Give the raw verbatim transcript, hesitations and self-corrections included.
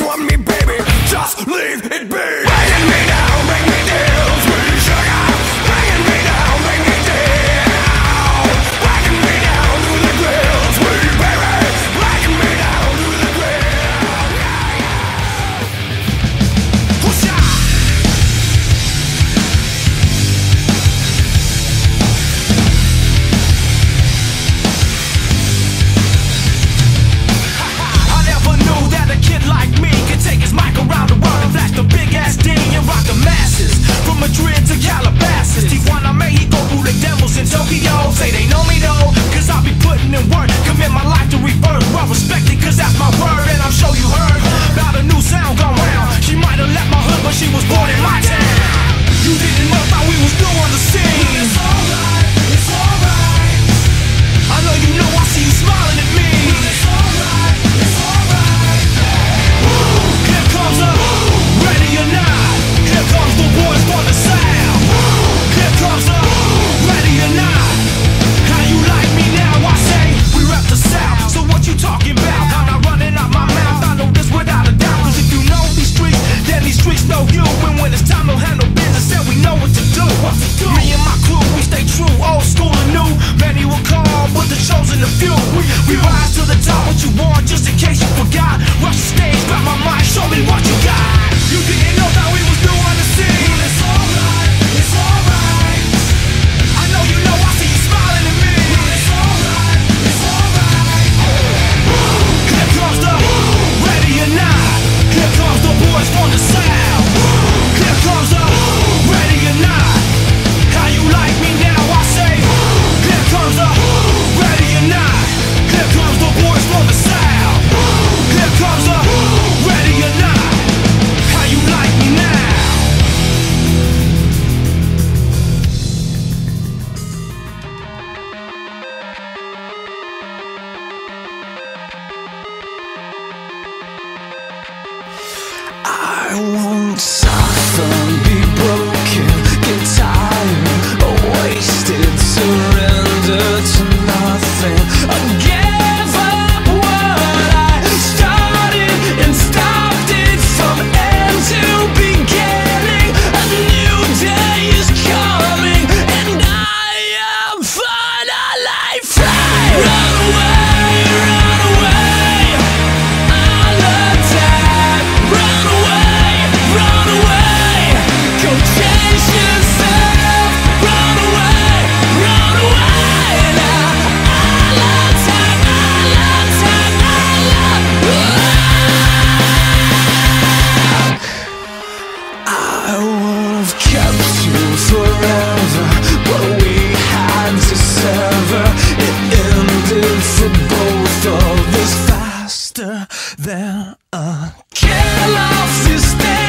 want me, baby, just leave it be. Bringing me down, bring me down, sweet sugar. Bringing me down, bring me down. Bringing me down to the ground, sweet baby. Bringing me down to the ground. Yeah, yeah. Push out. Like me can take his mic around the world and flash the big ass D and rock the masses. From Madrid to Calabasas, Tijuana, Mexico, through the devils in Tokyo. Say they know me though, cause I'll be putting in work. Commit my life to rebirth, well respected cause that's my word. And I'm sure you heard about a new sound gone round. She might have left my hood but she was born in my town. You didn't know how we was new on the scene. It's alright, it's alright. I know you know I see you smiling at me. It's alright, it's alright. Here comes the ready or not. Here comes the boys for the sound. Here comes the ready or not. How you like me now? I say we rep the South. So what you talking about? I'm not running out my mouth. I know this without a doubt. Cause if you know these streets, then these streets know you. And when it's time to handle business, then we know what to do. Me and my crew, we stay true, old school and new. Many will call, but the chosen a few. We rise to the top. What you want, just in case you forgot. Rush the stage, grab my mind, show me what you got. You didn't know that we was new on the scene. It's alright, it's alright. I know you know I see you smiling at me. It's alright, it's alright. Here comes the ready or not. Here comes the boys from the South. Here comes the ready or not. How you like me now? I say. Here comes the ready or not. Here comes the boys from the South. Here comes the ready or not. How you like me now? I won't suffer, be broken, get tired, or wasted, surrender to nothing. I give up what I started and stopped it from end to beginning. A new day is coming and I am finally free. Run away, run away, I'll attack. Run away, run away, go chase yourself. Run away, run away, now I'll attack, I'll attack, I'll attack. I would've kept you forever, but we had to sever. It ended for both of us faster than a kill off this day.